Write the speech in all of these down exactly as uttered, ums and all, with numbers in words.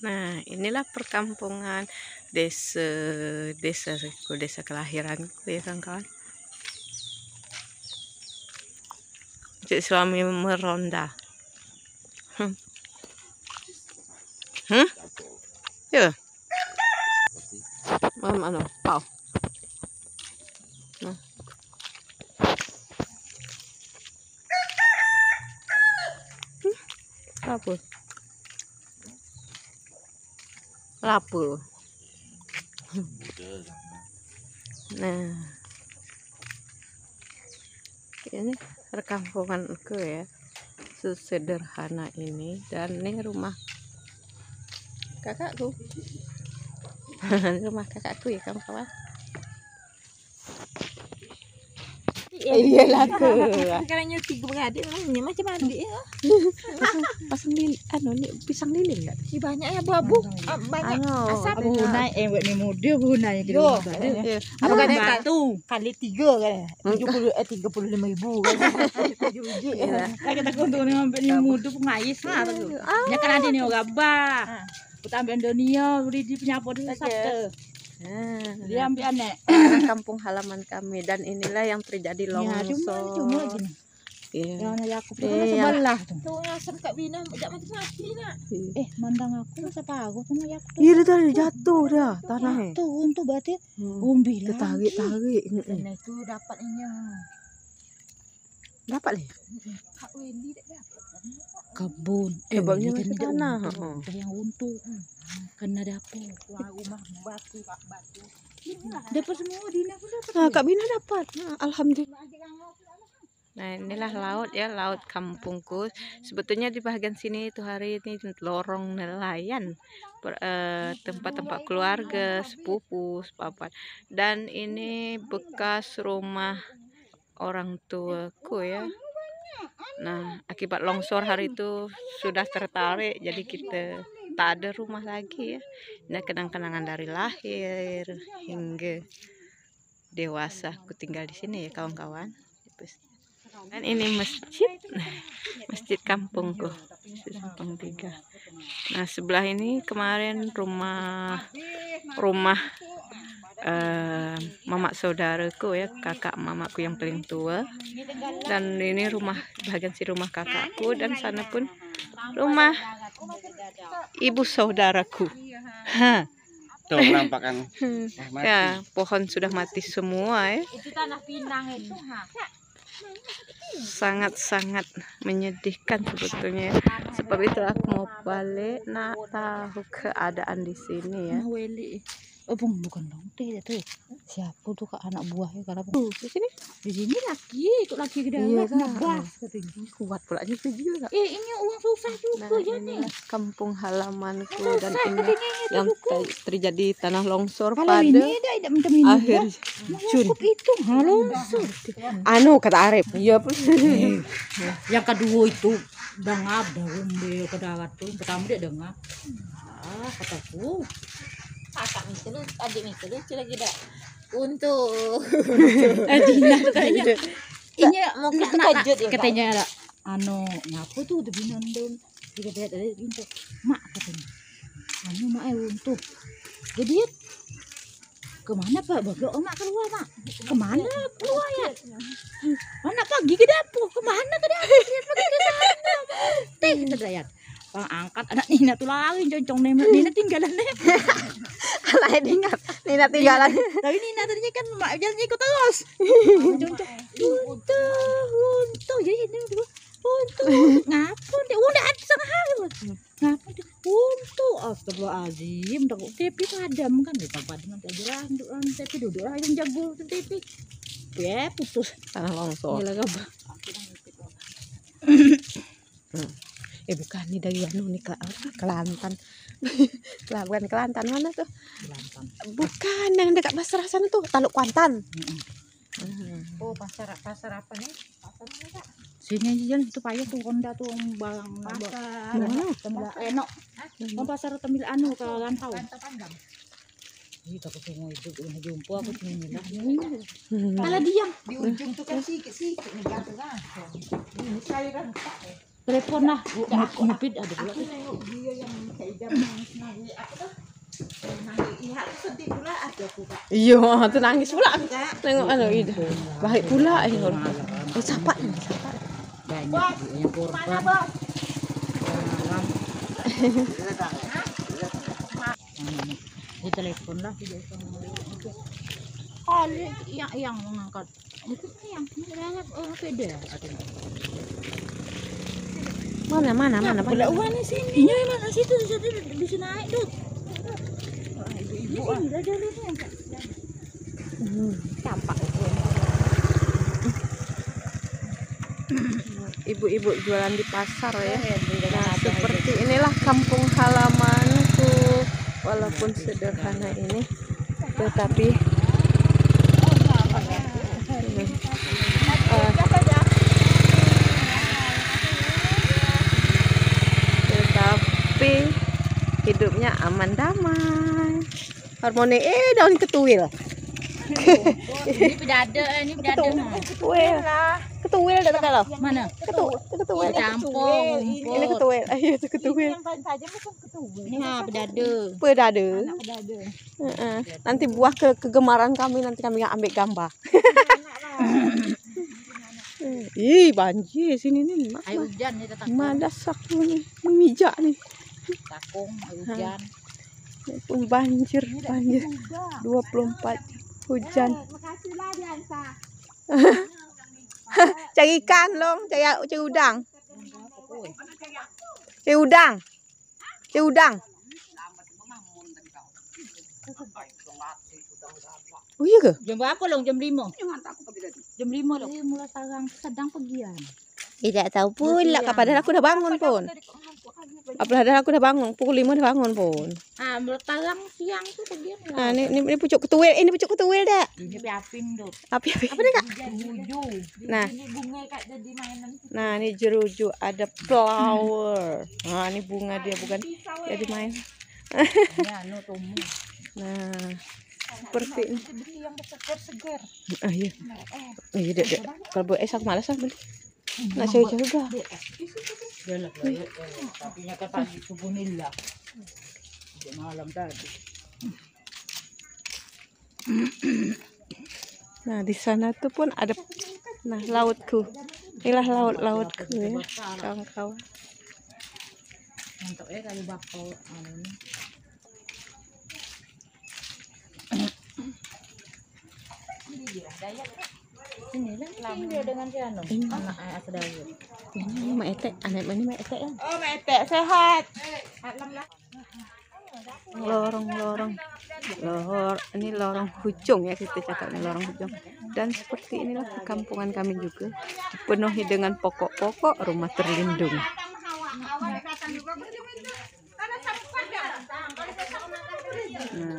Nah, inilah perkampungan desa desa desa kelahiranku ya kawan-kawan. Cik suami meronda. Hmm. Hmm? Ya. Mam anu, pau. Nah. Hmm. Apa? Lapu. Nah, ini perkampunganku ya, sesederhana ini. Dan ini rumah kakakku. Rumah kakakku ya kawan-kawan. Iya lah ke. Sekarang tiga beradik namanya macam adik ya. Pasang pasang lilin, anu ni pisang lilin enggak? Si banyak ya abu-abu. Banyak asap. Abu naik eh buat ni muda bu naik di Yo, rumah. iya. Apa Nah, kan batu. kali tiga kan? tujuh puluh eh tiga puluh lima ribu kan. Iya. Lagi tak untuk ni ambil ni muda pun ngais lah tu. Nya kan ada ni orang bah. Kita ambil dunia beri di penyapu dulu sabtu. Nah, Dia ambil anak. kampung halaman kami dan inilah yang terjadi longsor. Ya, cuma cuma gini. Iya. Yang aku Iya. pernah sebelah tu. Tu asam Kak Bina tak mati-mati nak. Eh, mandang aku masa pago sama ya aku. Iya, dah jatuh dah tanah. Tu untuk berarti Hmm. umbi lah. Tarik-tarik. Nah itu dapat inya. Dapat leh. Kak Wendy tak dapat. Kebun. Eh, babnya Wendy masih kan tanah. dia untung. Oh. Yang untung. Kena dapur. Rumah batu, Kak batu. Dapat semua Dina pun dapat. Nah, Kak Bina dapat. Nah, alhamdulillah. Nah, inilah laut ya, laut kampungku. Sebetulnya di bagian sini itu hari ini lorong nelayan, tempat-tempat eh, keluarga, sepupu, sepapat. Dan ini bekas rumah orang tuaku ya. Nah, akibat longsor hari itu sudah tertarik, jadi kita tak ada rumah lagi ya. Ini kenang-kenangan dari lahir hingga dewasa aku tinggal di sini ya kawan-kawan. Dan ini masjid, masjid kampungku, Simpang Tiga. Nah, sebelah ini kemarin rumah rumah uh, mamak saudaraku ya, kakak mamaku yang paling tua. Dan ini rumah bagian si rumah kakakku, dan sana pun rumah ibu saudaraku. Ha. Tuh penampakan. Ya, pohon sudah mati semua ya. Itu tanah Pinang itu, ha. Sangat-sangat menyedihkan sebetulnya ya. Sebab itu aku mau balik nak tahu keadaan di sini ya. Weli. Oh, bukan dong teh tuh. Siapa tuh Kak anak buahnya kalau Uh, di sini? di sini lagi, ikut lagi ke dalam. Iya, ngebas katanya. Kuat pula juga juga. Eh, ini uang susah juga Nah, ya ini nih. kampung halamanku dan Susah ini katanya itu yang juga. ter- terjadi tanah longsor Kalau pada ini dia tidak macam ini. akhir Jun. Cukup itu, longsor. Anu kata Arif. Iya pun. Yang kedua itu dengap daun dia ke darat tuh. Pertama dia dengap. Ah, kataku. Kakak itu lu, adik itu lu lagi dah. Untuk Adina katanya. Ini mau kena katanya ada anu ngapu tuh udah binandon. Dia lihat ada pintu. Mak katanya. Anu mak eh untuk. Jadi kemana Pak? Bapak mak keluar Mak. Kemana keluar ya? Anak pagi ke dapur. Kemana ke dapur? Lihat pergi ke sana. Teh terayat. Bang angkat anak Nina tuh lari concong Nina, Nina tinggalan deh. Anak ingat, Nina tinggalan. Tapi Nina tadinya kan mak jalan ikut terus. Concong. Untung, untung. Jadi ini tuh untung. Ngapun dia udah ada setengah hari. Ngapun dia untung. Astagfirullahaladzim. Takut T V padam kan dia padam nanti aja lah. T V duduk lah yang jago T V. Ya putus. Tanah longsor. Gila apa? Eh bukan nih dari anu nih Kelantan. Pelabuhan Kelantan mana tuh? Kelantan. Bukan yang dekat pasar sana tuh, Taluk Kuantan. Oh, pasar pasar apa nih? Pasar apa? Sini aja itu payah tuh Honda tuh barang pasar. Mana? Tembilan enok. Mau pasar tembil anu ke Rantau. Ih, takut semua itu udah jumpa aku cuma nyelah. Kalau diam di ujung tuh kan sikit-sikit nih kan. Ini cairan telepon lah, ngupit ada pula. Aku nengok dia yang kayak jam sedih pula ada pula. Iya, tuh nangis pula. Tengok anu itu. Baik pula ini. Eh, siapa ini? Siapa? Banyak yang korban. Di telepon lah tidak bisa ngomong. Oh, yang yang mengangkat. Itu yang banyak orang beda. Mana mana mana Boleh uang di sini. Iya, mana situ situ bisa naik, Dut. Ibu ini dah jalan ni. Hmm, campak itu. Ibu-ibu jualan di pasar ya. Nah, seperti inilah kampung halamanku. Walaupun sederhana ini, tetapi uh, tetapi hidupnya aman damai, harmoni. Eh, daun ketuil. Ini pedada, ini pedada. Ketuil. Ketuil dah tak loh. Mana? Ketu, ketuil. Campur. Ini ketuil. Ayo itu ketuil. Yang paling tajam itu ketuil. Ini ha pedada. Pedada. Pedada. Heeh. Nanti buah ke kegemaran kami, nanti kami ambil gambar. Ih, banjir sini nih. Air hujan ni tetap. Madasak nih, memijak nih. Takung air hujan. Ini pun banjir, banjir. dua puluh empat jam hujan. Makasihlah Diansa. Cari ikan dong, cari cari udang. Cari udang. Cari udang. Oh iya ke? Jam berapa long? Jam lima. Jam lima long. Mula sarang sedang pergian. Tidak tahu pula, padahal aku udah bangun pun. Padahal aku udah bangun, pukul lima udah bangun pun. Ah, mula sarang siang tu pergian. Nah, ini, ini, ini pucuk ketuil, ini pucuk ketuil dah. Ini piapin tu. Api api. Apa nih kak? Jeruju. Nah, Ini bunga kat jadi mainan. nah ini jeruju, ada flower. Nah, ini bunga dia bukan jadi main. Ini anu tumbuh. Nah, seperti ini. Beli yang segar-segar. Ah iya. Oh, iya, dek, dek. Kalau buat es aku malas lah beli. Nggak saya juga. Galak lah. Tapi nya kan pagi subuh nila. Di malam tadi. Nah, di sana tuh pun ada, nah, lautku. Inilah laut-lautku ya, kawan-kawan. Mantap ya kalau bakal anu ni. Ini lah dia dengan si anu. Anak ayah sedaya. Ini mak etek, anak ini mak etek ya. Oh, metek sehat. Lorong-lorong, lor, ini lorong hujung ya kita cakapnya, lorong hujung. Dan seperti inilah kampungan kami juga, dipenuhi dengan pokok-pokok, rumah terlindung. Nah.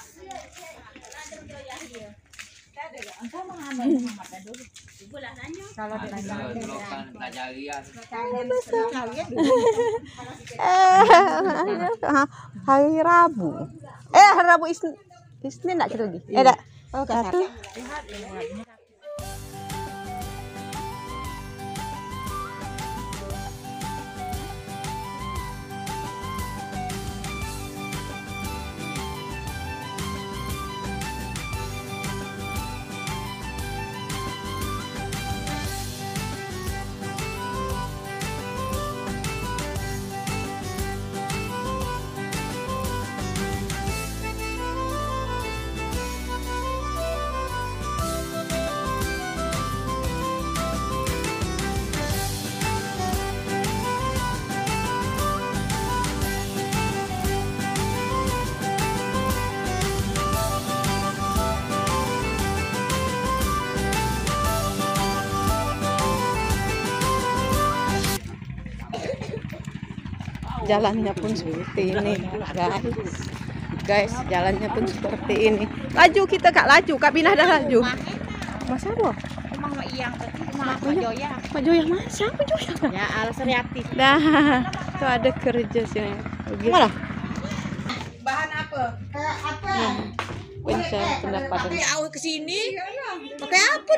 Hari Rabu, eh hari Rabu Isnin, Isnin nak kita lagi, eh tak? Oh satu. Jalannya pun seperti ini guys, guys jalannya pun seperti ini. Laju kita kak, laju kak Binah dah laju. Masa apa? Emang mak iyang tadi mak Joya. Mak Joya mana? Siapa Joya? Ya Al Seriati. Dah, tuh ada kerja sini. Mana? Bahan apa? Apa? Pencari pendapatan. Tapi awal ke sini pakai apa nak membawa?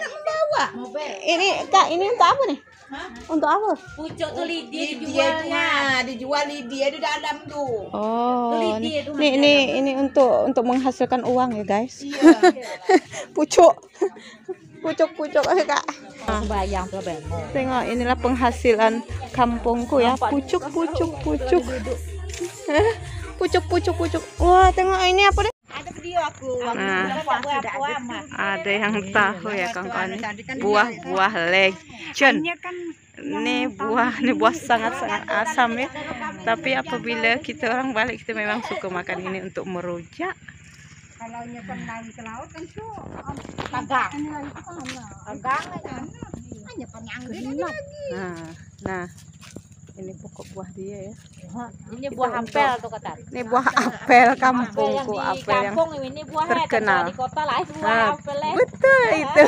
bawa. Ini Kak, ini untuk apa nih? Hah? Untuk apa? Pucuk tuh lidi Lidianya dijual lidi di dalam tuh. Oh, Lidi ini itu ini, ini ini untuk untuk menghasilkan uang ya guys. Iya. Pucuk, pucuk pucuk eh Kak. Bayang tuh bemo. Tengok inilah penghasilan kampungku ya. Pucuk pucuk pucuk. Pucuk pucuk pucuk. Wah, tengok ini apa deh? Ada video aku. Nah, Sudah ada. ada yang tahu ya kawan-kawan, buah-buah legend. Ini buah, ini buah sangat-sangat asam ya. Tapi apabila kita orang balik, kita memang suka makan ini untuk merujak. Kalau nyekan lagi ke laut kan tuh. Kagang. Kagang hanya penyang gelap. Nah, nah, ini pokok buah dia ya. Ini buah apel tuh kata. Ini buah apel Apel yang kampungku, di apel yang kampung ini buah terkenal. di kota lain buah Nah, apel. betul itu.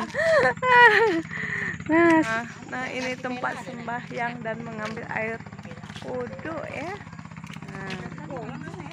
Nah, nah ini tempat sembahyang dan mengambil air wudhu ya. Nah,